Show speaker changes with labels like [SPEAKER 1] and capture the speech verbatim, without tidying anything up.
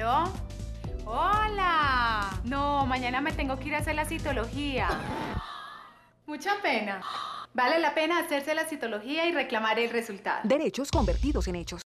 [SPEAKER 1] ¿Aló? ¡Hola! No, mañana me tengo que ir a hacer la citología. Mucha pena. Vale la pena hacerse la citología y reclamar el resultado.
[SPEAKER 2] Derechos convertidos en hechos.